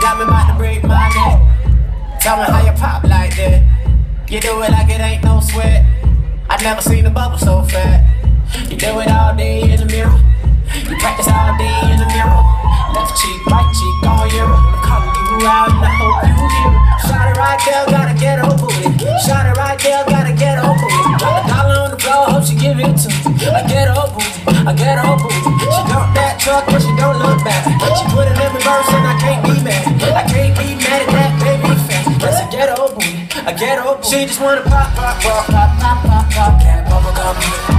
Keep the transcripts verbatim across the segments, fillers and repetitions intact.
got me about to break my neck. Tell me how you pop like that. You do it like it ain't no sweat. I never seen a bubble so fat. You do it all day in the mirror. You practice all day in the mirror. Left cheek, right cheek, all year. I'm calling you out and I hope you hear it. Shot it right there, gotta get her booty. Shot it right there, gotta get her booty. Drop a dollar on the floor, hope she give it to me. I get her booty, I get her booty. She dump that truck, but she don't look back. She put it in reverse and I can't be mad. I can't be mad at that baby fat. That's a get her booty, I get her booty. She just wanna pop, pop, pop, pop, pop, pop, pop, cat bubble gum.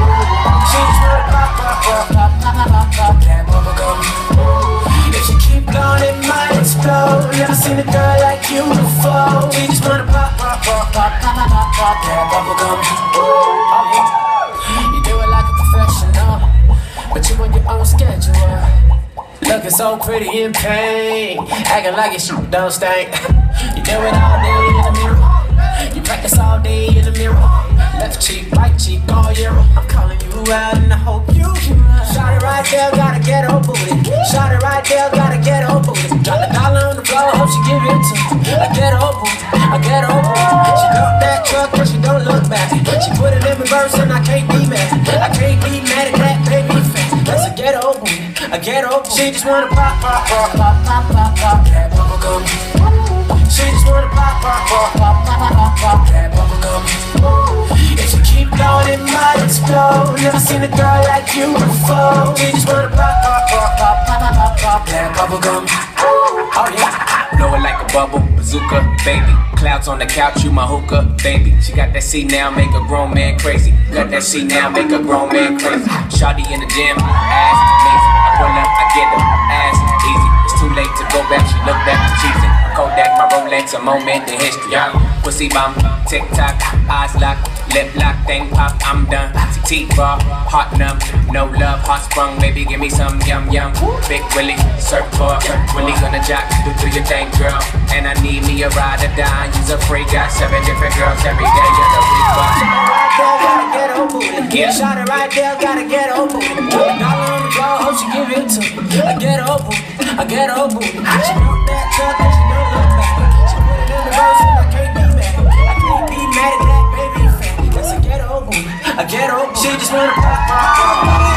She just wanna pop, pop, pop, pop, pop, pop, pop, cat bubble gum. If you keep going, it might explode. Never seen a girl like you before. She just wanna pop, pop, pop, pop, pop, pop, pop, cat bubble gum. Oh yeah, you do it like a professional, but you on your own schedule. Looking so pretty in pain, acting like your shoe don't stink. You do it all day in the mirror. You practice all day in the mirror. Left cheek, right cheek, all year. I'm calling you out and I hope you hear it. Shot it right there, gotta get her booty. Shot it right there, gotta get her booty. Drop the dollar on the floor, hope she give it to me. I get her booty, I get her booty. She dump that truck, but she don't look back. She put it in reverse and I can't be mad. I can't be mad at that baby fat. That's a get her booty, I get her booty. She just wanna pop, pop, pop, pop, pop, pop, pop, cat bubble gum. She just wanna pop, pop, pop, pop, pop, pop, pop, cat bubble gum. If you keep going, it might explode. Never seen a girl like you before. She just wanna pop, pop, pop, pop, pop, pop, pop, cat bubble gum. Oh yeah, blow it like a bubble, bazooka, baby. Clouds on the couch, you my hookah, baby. She got that C now, make a grown man crazy. Got that C now, make a grown man crazy. Shawty in the gym, ass amazing. I pull up, I get her, ass easy. It's too late to go back, she look back, cheesy. Kodak, my Rolex, a moment in history. Pussy bomb, tick tock, eyes locked, lip lock, thing pop, I'm done. T-bar, hot numb, no love, hot sprung, baby, give me some yum yum. Big Willie, surfboard, Willie gonna jack, do do your thing, girl. And I need me a ride or die, use a free, got seven different girls every day of the week. But gotta get her booty. Yeah. Shot it right there, gotta get her booty. Drop a dollar on the floor, hope she give it to me. I get her booty, I get her booty. She want that truck and she don't look back. She put it in reverse and I can't be mad. I can't be mad at that baby fat. That's a get her booty, I get her booty. She just wanna pop, pop, pop, pop.